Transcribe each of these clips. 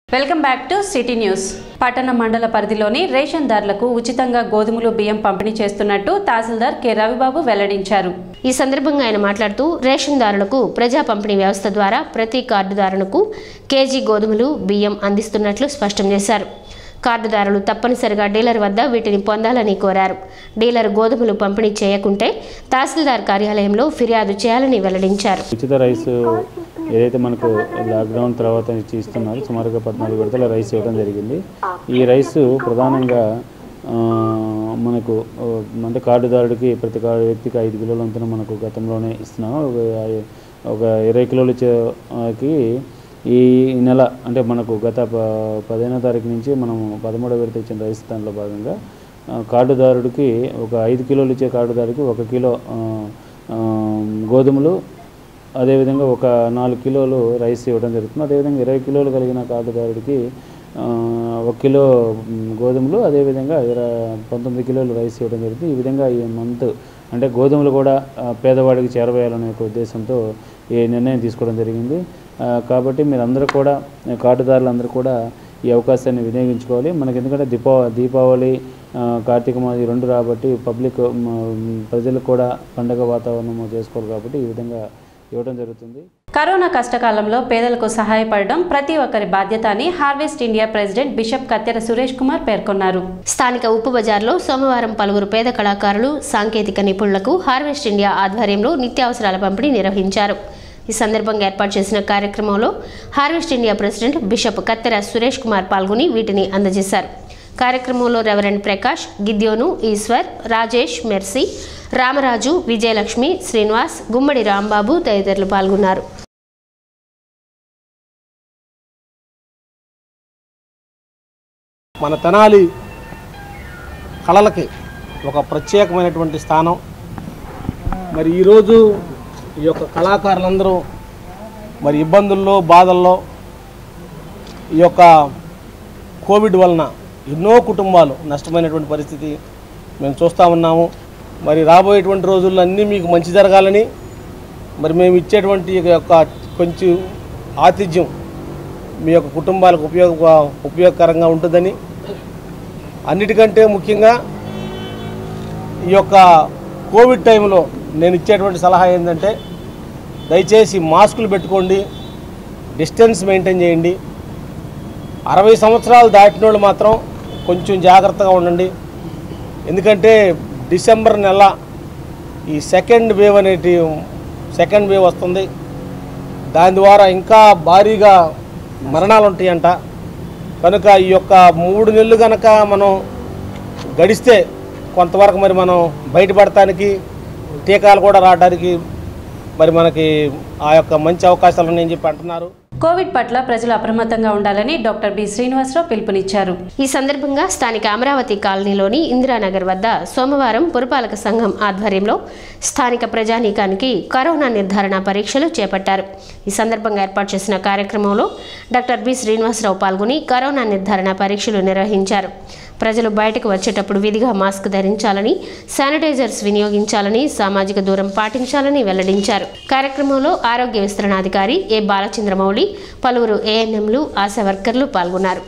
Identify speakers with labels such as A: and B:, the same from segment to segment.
A: Welcome back to city news. పట్టణ మండల పరిధిలోని రేషన్దారులకు ఉచితంగా గోధుమలు బియ్యం పంపిణీ చేస్తున్నట్టు తహసీల్దార్ కె రవిబాబు వెల్లడించారు.
B: ఈ సందర్భంగా ఆయన మాట్లాడుతూ రేషన్దారులకు ప్రజా పంపిణీ వ్యవస్థ ద్వారా ప్రతి కార్డుదారునికి కేజీ గోధుమలు బియ్యం అందిస్తున్నట్లు స్పష్టం చేశారు. కార్డుదారులు తప్పనిసరిగా డీలర్ వద్ద వీటిని పొందాలని కోరారు. డీలర్ గోధుమలు పంపిణీ చేయకుంటే తహసీల్దార్ కార్యాలయంలో ఫిర్యాదు చేయాలని వెల్లడించారు.
C: ఉచిత రైస్ ఏదైతే మనకు లాక్డౌన్ తర్వాత ఇస్తున్నారు, సుమారుగా 14 విడతల రైస్ ఇవ్వడం జరిగింది. ఈ రైసు ప్రధానంగా మనకు అంటే కార్డుదారుడికి ప్రతి వ్యక్తికి 5 కిలోల వంతున మనకు గతంలోనే ఇస్తున్నాము. ఒక 20 కిలోలకి ఈ నెల అంటే మనకు గత 15వ తారీఖు నుంచి మనము 13వ విడత ఇచ్చిన రైస్ దాంట్లో భాగంగా కార్డుదారుడికి ఒక 5 కిలోలు ఇచ్చే కార్డుదారుడికి 1 కిలో గోధుమలు, అదేవిధంగా ఒక 4 కిలోలు రైస్ ఇవ్వడం జరుగుతుంది. అదేవిధంగా 20 కిలోలు కలిగిన కార్డుదారుడికి 1 కిలో గోధుమలు, అదేవిధంగా 19 కిలోలు రైస్ ఇవ్వడం జరుగుతుంది. ఈ విధంగా ఈ మంత్ అంటే గోధుమలు కూడా పేదవాడికి చేరవేయాలనే ఒక ఉద్దేశంతో ఈ నిర్ణయం తీసుకోవడం జరిగింది. కాబట్టి మీరందరూ కూడా కార్డుదారులందరూ కూడా ఈ అవకాశాన్ని వినియోగించుకోవాలి. మనకి ఎందుకంటే దీపావళి కార్తీక మాసం 2 కాబట్టి పబ్లిక్ ప్రజలు కూడా పండుగ వాతావరణం చేసుకోవాలి కాబట్టి ఈ విధంగా ఇవ్వడం జరుగుతుంది.
A: కరోనా కష్టకాలంలో పేదలకు సహాయపడడం ప్రతి ఒక్కరి బాధ్యత అని హార్వెస్ట్ ఇండియా ప్రెసిడెంట్ బిషప్ కత్తెర సురేష్ కుమార్ పేర్కొన్నారు.
B: స్థానిక ఉప్పు బజార్లో సోమవారం పలువురు పేద కళాకారులు, సాంకేతిక నిపుణులకు హార్వెస్ట్ ఇండియా ఆధ్వర్యంలో నిత్యావసరాల పంపిణీ నిర్వహించారు. ఈ సందర్భంగా ఏర్పాటు చేసిన కార్యక్రమంలో హార్వెస్ట్ ఇండియా ప్రెసిడెంట్ బిషప్ కత్తెర సురేష్ కుమార్ పాల్గొని వీటిని అందజేశారు. కార్యక్రమంలో రెవరెండ్ ప్రకాష్, గిద్యోను, ఈశ్వర్, రాజేష్, మెర్సీ, రామరాజు, విజయలక్ష్మి, శ్రీనివాస్, గుమ్మడి రాంబాబు తదితరులు పాల్గొన్నారు.
D: మన తెనాలి కళలకి ఒక ప్రత్యేకమైనటువంటి స్థానం. మరి ఈరోజు ఈ యొక్క కళాకారులందరూ మరి ఇబ్బందుల్లో, బాధల్లో, ఈ యొక్క కోవిడ్ వలన ఎన్నో కుటుంబాలు నష్టమైనటువంటి పరిస్థితి మేము చూస్తూ ఉన్నాము. మరి రాబోయేటువంటి రోజుల్లో అన్నీ మీకు మంచి జరగాలని, మరి మేము ఇచ్చేటువంటి యొక్క కొంచెం ఆతిథ్యం మీ యొక్క కుటుంబాలకు ఉపయోగకరంగా ఉంటుందని, అన్నిటికంటే ముఖ్యంగా ఈ యొక్క కోవిడ్ టైంలో నేను ఇచ్చేటువంటి సలహా ఏంటంటే దయచేసి మాస్కులు పెట్టుకోండి, డిస్టెన్స్ మెయింటైన్ చేయండి. 60 సంవత్సరాలు దాటిన వాళ్ళు మాత్రం కొంచెం జాగ్రత్తగా ఉండండి. ఎందుకంటే డిసెంబర్ నెల ఈ సెకండ్ వేవ్ వస్తుంది. దాని ద్వారా ఇంకా భారీగా మరణాలు ఉంటాయంట. కనుక ఈ యొక్క 3 నెలలు కనుక మనం గడిస్తే కొంతవరకు మరి మనం బయటపడటానికి, టీకాలు కూడా రావడానికి మరి మనకి ఆ యొక్క మంచి అవకాశాలు ఉన్నాయని చెప్పి అంటున్నారు.
A: కోవిడ్ పట్ల ప్రజలు అప్రమత్తంగా ఉండాలని డాక్టర్ బి శ్రీనివాసరావు పిలుపునిచ్చారు.
B: ఈ సందర్భంగా స్థానిక అమరావతి కాలనీలోని ఇందిరానగర్ వద్ద సోమవారం పురపాలక సంఘం ఆధ్వర్యంలో స్థానిక ప్రజానీకానికి కరోనా నిర్ధారణ పరీక్షలు చేపట్టారు. ఈ సందర్భంగా ఏర్పాటు చేసిన కార్యక్రమంలో డాక్టర్ బి శ్రీనివాసరావు పాల్గొని కరోనా నిర్ధారణ పరీక్షలు నిర్వహించారు. ప్రజలు బయటకు వచ్చేటప్పుడు విధిగా మాస్క్ ధరించాలని, శానిటైజర్స్ వినియోగించాలని, సామాజిక దూరం పాటించాలని వెల్లడించారు. కార్యక్రమంలో ఆరోగ్య విస్తరణాధికారి ఏ బాలచంద్రమౌళి, పలువురు ఏఎన్ఎంలు, ఆశా వర్కర్లు పాల్గొన్నారు.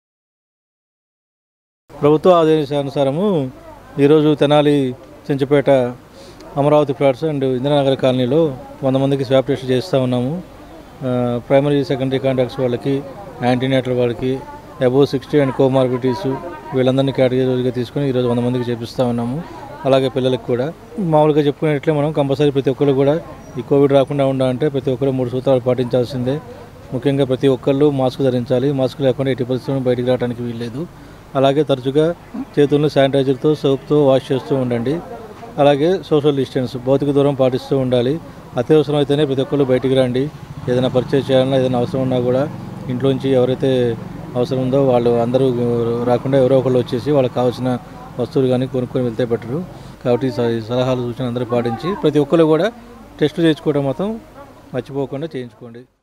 E: ప్రభుత్వ ఆదేశానుసారము ఈరోజు తెనాలి, చెంచుపేట, అమరావతి ఫ్లాట్స్ అండ్ ఇందిరానగర్ కాలనీలో 100 మందికి స్వాబ్ టెస్ట్ చేస్తూ ఉన్నాము. ప్రైమరీ, సెకండరీ కాంటాక్ట్స్ వాళ్ళకి, యాంటీనేటల్ వాళ్ళకి, అబోవ్ 60 అండ్ కోమార్బిడిటీస్ వీళ్ళందరినీ కేటగిరీగా తీసుకొని ఈరోజు 100 మందికి చేపిస్తూ ఉన్నాము. అలాగే పిల్లలకు కూడా మామూలుగా చెప్పుకునేట్లే మనం కంపల్సరీ ప్రతి ఒక్కరు కూడా ఈ కోవిడ్ రాకుండా ఉండాలంటే ప్రతి ఒక్కరు 3 సూత్రాలు పాటించాల్సిందే. ముఖ్యంగా ప్రతి ఒక్కళ్ళు మాస్క్ ధరించాలి. మాస్క్ లేకుండా ఎట్టి పరిస్థితుల్లో బయటికి రావడానికి వీల్లేదు. అలాగే తరచుగా చేతులను శానిటైజర్తో, సోప్తో వాష్ చేస్తూ ఉండండి. అలాగే సోషల్ డిస్టెన్స్, భౌతిక దూరం పాటిస్తూ ఉండాలి. అత్యవసరం అయితేనే ప్రతి ఒక్కళ్ళు బయటికి రండి. ఏదైనా పర్చేజ్ చేయాలన్నా, ఏదైనా అవసరం ఉన్నా కూడా ఇంట్లోంచి ఎవరైతే అవసరం ఉందో వాళ్ళు అందరూ రాకుండా ఎవరో ఒకళ్ళు వచ్చేసి వాళ్ళకి కావాల్సిన వస్తువులు కానీ కొనుక్కొని వెళ్తే బెటరు. కాబట్టి సలహాలు, సూచనలు అందరూ పాటించి ప్రతి ఒక్కరు కూడా టెస్టులు చేయించుకోవడం మాత్రం మర్చిపోకుండా చేయించుకోండి.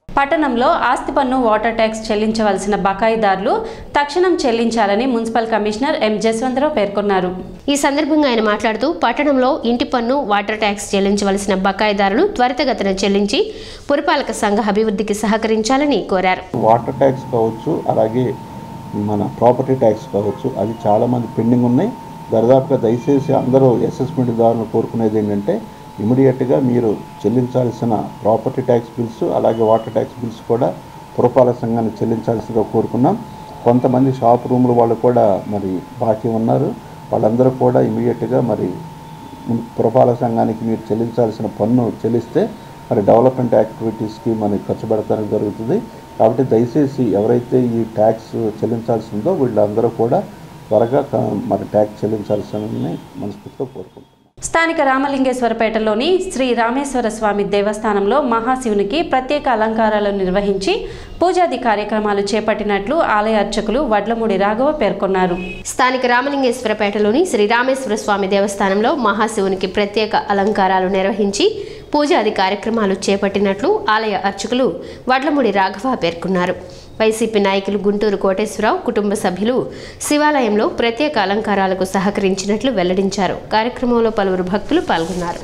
A: పట్టణంలో ఆస్తి పన్ను, వాటర్ ట్యాక్స్ చెల్లించవలసిన బకాయిదారులు తక్షణం చెల్లించాలని మున్సిపల్ కమిషనర్ ఎం జస్వంతరావు పేర్కొన్నారు.
B: ఈ సందర్భంగా ఆయన మాట్లాడుతూ పట్టణంలో ఇంటి పన్ను, వాటర్ ట్యాక్స్ చెల్లించవలసిన బకాయిదారులు త్వరితగతిన చెల్లించి పురపాలక సంఘ అభివృద్ధికి సహకరించాలని కోరారు.
F: వాటర్ ట్యాక్స్ కావచ్చు, అలాగే మన ప్రాపర్టీ ట్యాక్స్ కావచ్చు, అది చాలామంది పెండింగ్ ఉన్నాయి. దరిదాపుగా దయచేసి అందరూ అసెస్మెంట్ దారులు కోరుకునేది ఏంటంటే ఇమీడియట్గా మీరు చెల్లించాల్సిన ప్రాపర్టీ ట్యాక్స్ బిల్స్ అలాగే వాటర్ ట్యాక్స్ బిల్స్ కూడా పురపాలక సంఘాన్ని చెల్లించాల్సిందిగా కోరుకున్నాం. కొంతమంది షాప్ రూముల వాళ్ళు కూడా మరి బాకీ ఉన్నారు. వాళ్ళందరూ కూడా ఇమీడియట్గా మరి పురపాలక సంఘానికి మీరు చెల్లించాల్సిన పన్ను చెల్లిస్తే మరి డెవలప్మెంట్ యాక్టివిటీస్కి మనకి ఖర్చు పెడతానికి జరుగుతుంది. కాబట్టి దయచేసి ఎవరైతే ఈ ట్యాక్స్ చెల్లించాల్సిందో వీళ్ళందరూ కూడా త్వరగా మరి ట్యాక్స్ చెల్లించాల్సిందని మనస్ఫూర్తిగా కోరుకుంటున్నాం.
A: స్థానిక రామలింగేశ్వరపేటలోని శ్రీ రామేశ్వర స్వామి దేవస్థానంలో మహాశివునికి ప్రత్యేక అలంకారాలు నిర్వహించి పూజాది కార్యక్రమాలు చేపట్టినట్లు ఆలయ అర్చకులు వడ్లమూడి రాఘవ పేర్కొన్నారు.
B: స్థానిక రామలింగేశ్వరపేటలోని శ్రీ రామేశ్వర స్వామి దేవస్థానంలో మహాశివునికి ప్రత్యేక అలంకారాలు నిర్వహించి పూజాది కార్యక్రమాలు చేపట్టినట్లు ఆలయ అర్చకులు వడ్లమూడి రాఘవ పేర్కొన్నారు. వైసీపీ నాయకులు గుంటూరు కోటేశ్వరరావు కుటుంబ సభ్యులు శివాలయంలో ప్రత్యేక అలంకారాలకు సహకరించినట్లు వెల్లడించారు. కార్యక్రమంలో పలువురు భక్తులు పాల్గొన్నారు.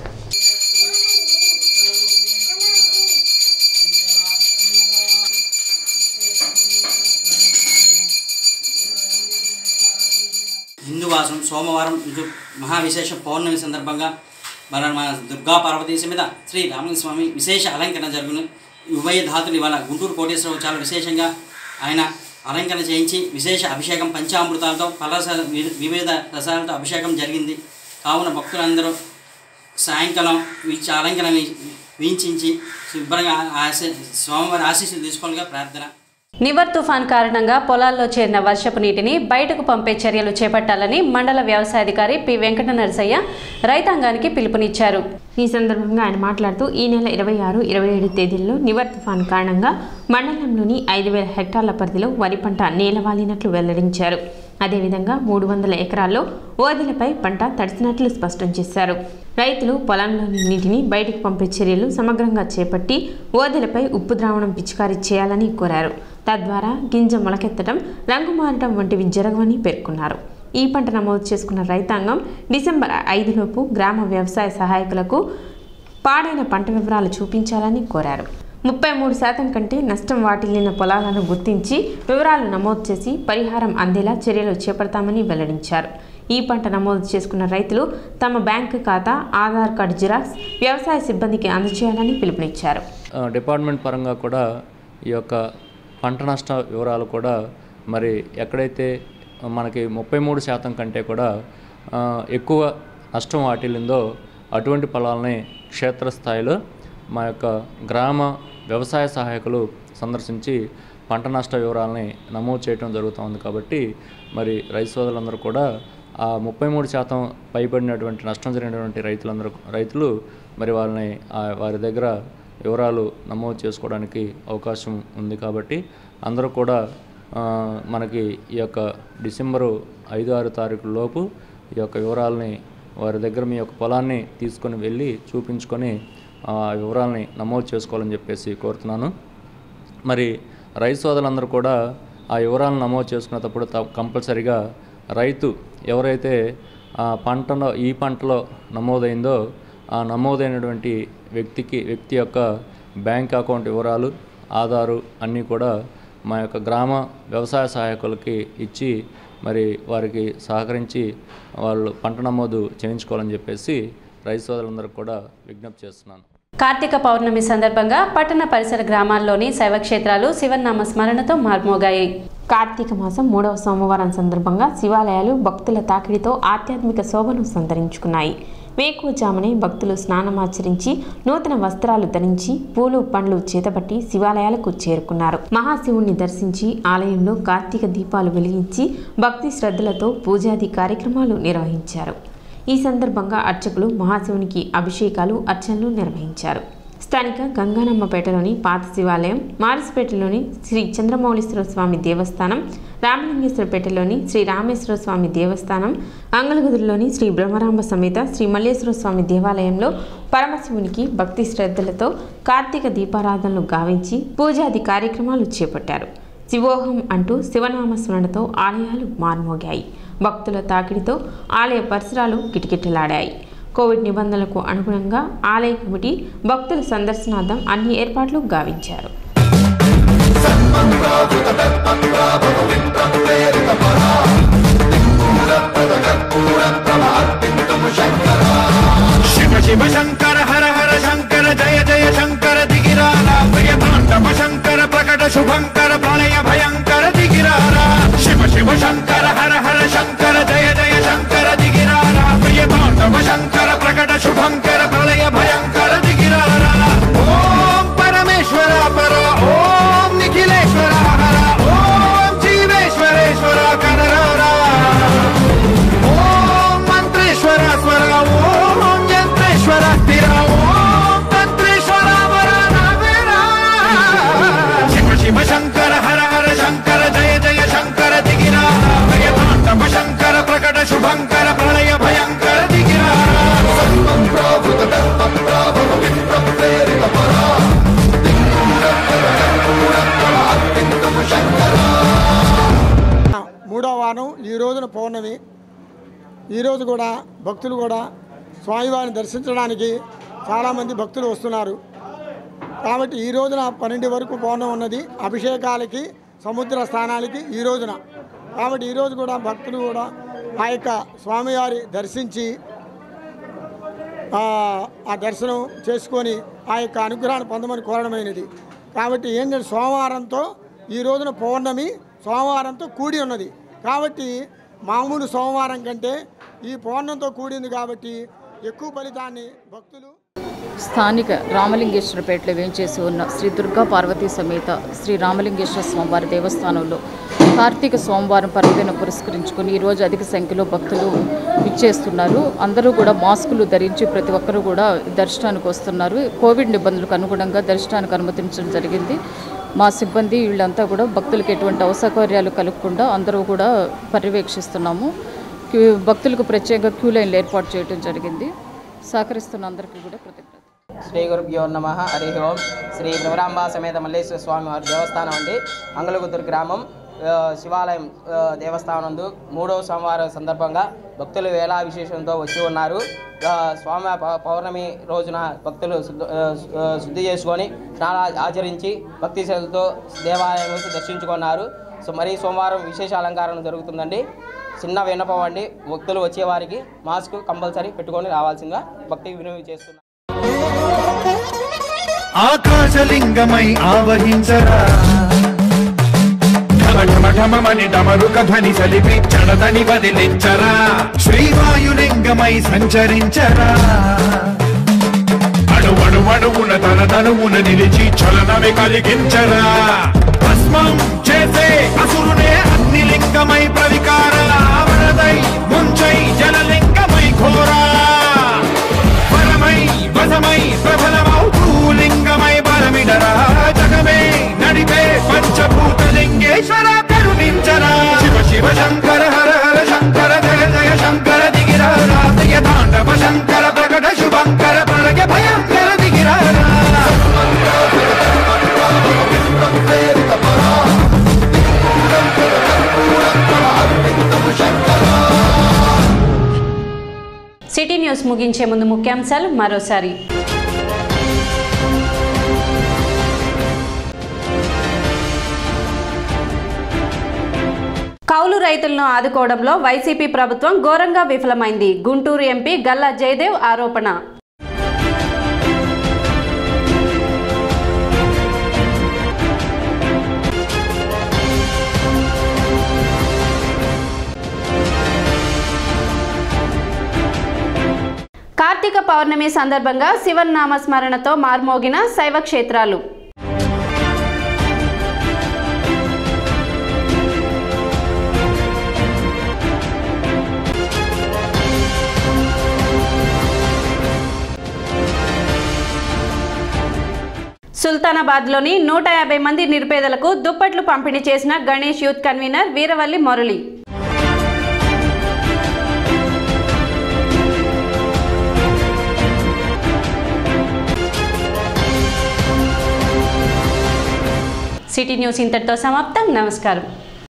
G: హిందూవాసం సోమవారం మహావిశేష పౌర్ణమి సందర్భంగా మన దుర్గా పార్వతీ సమేత శ్రీ రామలింగ స్వామి విశేష అలంకరణ జరుగును. ఉభయ ధాతులు ఇవాళ గుంటూరు కోటేశ్వరరావు చాలా విశేషంగా ఆయన అలంకరణ చేయించి విశేష అభిషేకం పంచామృతాలతో వివిధ రసాలతో అభిషేకం జరిగింది. కావున భక్తులందరూ సాయంకాలం అలంకరణ వీక్షించి శుభ్రంగా స్వామివారి ఆశీస్సులు తీసుకోవాలిగా ప్రార్థన.
A: నివర్ తుఫాన్ కారణంగా పొలాల్లో చేరిన వర్షపు నీటిని బయటకు పంపే చర్యలు చేపట్టాలని మండల వ్యవసాయాధికారి పి వెంకట నరసయ్య రైతాంగానికి పిలుపునిచ్చారు.
H: ఈ సందర్భంగా ఆయన మాట్లాడుతూ ఈ నెల 26, 27 తేదీల్లో నివర్ తుఫాన్ కారణంగా మండలంలోని 5,000 హెక్టార్ల పరిధిలో వరి పంట నేలవాలినట్లు వెల్లడించారు. అదేవిధంగా 300 ఎకరాల్లో ఓదెలపై పంట తడిసినట్లు స్పష్టం చేశారు. రైతులు పొలంలోని నీటిని బయటకు పంపే చర్యలు సమగ్రంగా చేపట్టి ఓదెలపై ఉప్పు ద్రావణం పిచికారీ చేయాలని కోరారు. తద్వారా గింజ మొలకెత్తడం, రంగు మారడం వంటివి జరగవని పేర్కొన్నారు. ఈ పంట నమోదు చేసుకున్న రైతాంగం డిసెంబర్ 5లోపు గ్రామ వ్యవసాయ సహాయకులకు పాడైన పంట వివరాలు చూపించాలని కోరారు. 33% కంటే నష్టం వాటిల్లిన పొలాలను గుర్తించి వివరాలు నమోదు చేసి పరిహారం అందేలా చర్యలు చేపడతామని వెల్లడించారు. ఈ పంట నమోదు చేసుకున్న రైతులు తమ బ్యాంకు ఖాతా, ఆధార్ కార్డు జిరాక్స్ వ్యవసాయ సిబ్బందికి అందజేయాలని పిలుపునిచ్చారు.
I: డిపార్ట్మెంట్ పరంగా కూడా ఈ యొక్క పంట నష్ట వివరాలు కూడా మరి ఎక్కడైతే మనకి 33% కంటే కూడా ఎక్కువ నష్టం వాటిల్లిందో అటువంటి పొలాలని క్షేత్రస్థాయిలో మా యొక్క గ్రామ వ్యవసాయ సహాయకులు సందర్శించి పంట నష్ట వివరాలని నమోదు చేయడం జరుగుతుంది. కాబట్టి మరి రైతు సోదరులందరూ కూడా ఆ 33% పైబడినటువంటి నష్టం జరిగినటువంటి రైతులు మరి వాళ్ళని వారి దగ్గర వివరాలు నమోదు చేసుకోవడానికి అవకాశం ఉంది. కాబట్టి అందరూ కూడా మనకి ఈ యొక్క డిసెంబరు 5-6 తారీఖు లోపు ఈ యొక్క వివరాలని వారి దగ్గర మీ యొక్క పొలాన్ని తీసుకొని వెళ్ళి చూపించుకొని ఆ వివరాలని నమోదు చేసుకోవాలని చెప్పేసి కోరుతున్నాను. మరి రైతు సోదరులందరూ కూడా ఆ వివరాలను నమోదు చేసుకునేటప్పుడు కంపల్సరిగా రైతు ఎవరైతే ఈ పంటలో నమోదైందో ఆ నమోదైనటువంటి వ్యక్తి యొక్క బ్యాంక్ అకౌంట్ వివరాలు, ఆధారు అన్నీ కూడా మా యొక్క గ్రామ వ్యవసాయ సహాయకులకి ఇచ్చి మరి వారికి సహకరించి వాళ్ళు పంట నమోదు చేయించుకోవాలని చెప్పేసి రైతు సోదరులందరూ కూడా విజ్ఞప్తి చేస్తున్నాను.
A: కార్తీక పౌర్ణమి సందర్భంగా పట్టణ పరిసర గ్రామాల్లోని శైవక్షేత్రాలు శివనామ స్మరణతో మార్మోగాయి.
H: కార్తీక మాసం 3వ సోమవారం సందర్భంగా శివాలయాలు భక్తుల తాకిడితో ఆధ్యాత్మిక శోభను సంతరించుకున్నాయి. వేకువజామునే భక్తులు స్నానమాచరించి నూతన వస్త్రాలు ధరించి పూలు పండ్లు చేతబట్టి శివాలయాలకు చేరుకున్నారు. మహాశివుణ్ణి దర్శించి ఆలయంలో కార్తీక దీపాలు వెలిగించి భక్తి శ్రద్ధలతో పూజాది కార్యక్రమాలు నిర్వహించారు. ఈ సందర్భంగా అర్చకులు మహాశివునికి అభిషేకాలు, అర్చనలు నిర్వహించారు. స్థానిక గంగానమ్మపేటలోని పాత శివాలయం, మారిసిపేటలోని శ్రీ చంద్రమౌళీశ్వర స్వామి దేవస్థానం, రామలింగేశ్వరపేటలోని శ్రీ రామేశ్వర స్వామి దేవస్థానం, అంగళగుదురులోని శ్రీ బ్రహ్మరాంబ సమేత శ్రీ మల్లేశ్వర స్వామి దేవాలయంలో పరమశివునికి భక్తి శ్రద్ధలతో కార్తీక దీపారాధనలు గావించి పూజాది కార్యక్రమాలు చేపట్టారు. శివోహం అంటూ శివనామస్మరణతో ఆలయాలు మార్మోగాయి. భక్తుల తాకిడితో ఆలయ పరిసరాలు కిటకిటలాడాయి. కోవిడ్ నిబంధనలకు అనుగుణంగా ఆలయ కమిటీ భక్తుల సందర్శనార్థం అన్ని ఏర్పాట్లు గావించారు.
J: శివ శివ శంకర హర హర శంకర జయ జయ శంకర దిగిరారా ప్రియతాండవ శంకర ప్రకట శుభంకర ప్రళయ భయంకర దిగిరారా శివ శివ శంకర హర హర శంకర జయ జయ శంకర దిగిరారా ప్రియతాండవ శంకర ప్రకట శుభంకర ప్రళయ భయంకర దిగిరారా ఓం పరమేశ్వర పర ఓం నిఖిలేశ్వర హర ఓం జీవేశ్వరేశ్వర కనరారా ఓం మంత్రేశ్వర స్వర ఓం యంత్రేశ్వర స్థిర ఓం తంత్రేశ్వర వర నావేరా శివ శివ శంకర హర హర శంకర జయ జయ శంకర దిగిరారా భయతాండవ శంకర ప్రకట శుభంకర ప్రళయ భయంకర దిగిరారా
K: మూడవ వారం ఈ రోజున పౌర్ణమి. ఈరోజు కూడా భక్తులు కూడా స్వామివారిని దర్శించడానికి చాలామంది భక్తులు వస్తున్నారు. కాబట్టి ఈ రోజున 12 వరకు పౌర్ణమి ఉన్నది. అభిషేకాలకి సముద్ర స్నానాలకి ఈ రోజున. కాబట్టి ఈరోజు కూడా భక్తులు కూడా ఆ యొక్క స్వామివారి దర్శించి ఆ దర్శనం చేసుకొని ఆ యొక్క అనుగ్రహాన్ని పొందమని కోరడమైనది. కాబట్టి ఏంటంటే సోమవారంతో ఈ రోజున పౌర్ణమి సోమవారంతో కూడి ఉన్నది. కాబట్టి మామూలు సోమవారం కంటే ఈ పౌర్ణంతో కూడింది కాబట్టి ఎక్కువ ఫలితాన్ని భక్తులు.
L: స్థానిక రామలింగేశ్వరపేటలో వేంచేసి ఉన్న శ్రీ దుర్గా పార్వతీ సమేత శ్రీ రామలింగేశ్వర స్వామివారి దేవస్థానంలో కార్తీక సోమవారం పర్వదినం పురస్కరించుకొని ఈరోజు అధిక సంఖ్యలో భక్తులు విచ్చేస్తున్నారు. అందరూ కూడా మాస్కులు ధరించి ప్రతి ఒక్కరూ కూడా దర్శనానికి వస్తున్నారు. కోవిడ్ నిబంధనలకు అనుగుణంగా దర్శనానికి అనుమతించడం జరిగింది. మా సిబ్బంది వీళ్ళంతా కూడా భక్తులకు ఎటువంటి అసౌకర్యాలు కలగకుండా అందరూ కూడా పర్యవేక్షిస్తున్నాము. భక్తులకు ప్రత్యేక క్యూ లైన్లు ఏర్పాటు చేయడం జరిగింది. సహకరిస్తున్న అందరికీ కూడా కృతజ్ఞత.
M: శ్రీ గురుభ్యో నమః. హరి ఓం. శ్రీ బ్రహ్మరాంబ సమేత మల్లేశ్వర స్వామి వారి దేవస్థానం అండి. అంగళగుదురు గ్రామం శివాలయం దేవస్థానందు 3వ సోమవారం సందర్భంగా భక్తులు వేలా విశేషంతో వచ్చి ఉన్నారు. స్వామి పౌర్ణమి రోజున భక్తులు శుద్ధి చేసుకొని స్నానాలు ఆచరించి భక్తి శ్రద్ధతో దేవాలయంలో దర్శించుకున్నారు. మరి సోమవారం విశేష అలంకారం జరుగుతుందండి. చిన్న విన్నపం అండి, భక్తులు వచ్చేవారికి మాస్క్ కంపల్సరీ పెట్టుకొని రావాల్సిందిగా భక్తి వినవి చేస్తున్నారు.
J: ఆకాశలింగమై ఆవహించరా ఢమఢమని డమరుక ధ్వని సలిపి చడదని వదిలించరా శ్రీవాయులింగమై సంచరించరా అణువణువున తన తనువున నిలిచి చలనమే కలిగించరా భస్మం చేసే అసురునే అగ్ని లింగమై ప్రవికార వరదై ముంచై జలలింగమై ఘోరా వరమై వసమై ప్రబలమౌతూ లింగమై బలమిడరా జగమే నడిపే పంచభూత లింగేశ్వర కరుణించరా శివ శివ శంకర హర హర శంకర జయ జయ శంకర దిగిరారా ప్రియతాండవ శంకర ప్రకట శుభంకర ప్రళయ భయంకర దిగిరారా
A: సిటీ న్యూస్ ముగించే ముందు ముఖ్యాంశాలు మరోసారి. కౌలు రైతులను ఆదుకోవడంలో వైసీపీ ప్రభుత్వం ఘోరంగా విఫలమైంది. గుంటూరు ఎంపీ గల్లా జయదేవ్ ఆరోపణ. కార్తీక పౌర్ణమి సందర్భంగా శివనామస్మరణతో మార్మోగిన శైవ క్షేత్రాలు. సుల్తానాబాద్లోని 150 మంది నిరుపేదలకు దుప్పట్లు పంపిణీ చేసిన Ganesh youth convener Veeravalli Murali. City news ఇంతటితో సమాప్తం. నమస్కారం.